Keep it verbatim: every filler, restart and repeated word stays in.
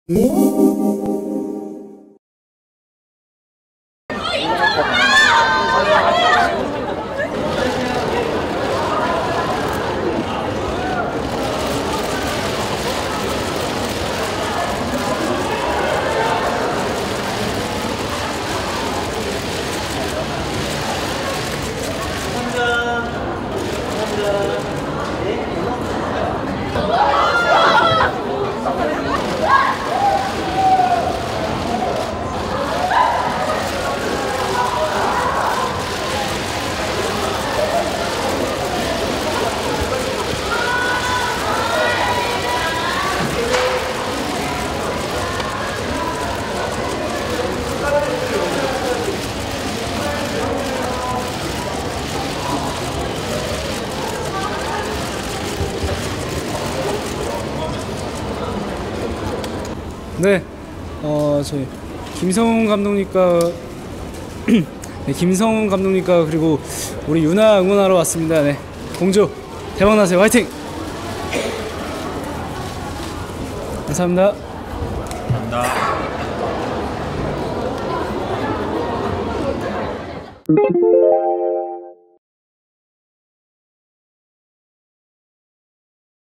네, 어 저희 김성훈 감독님과 네, 김성훈 감독님과 그리고 우리 유나 응원하러 왔습니다. 네, 공주 대박나세요. 화이팅! 감사합니다. 감사합니다.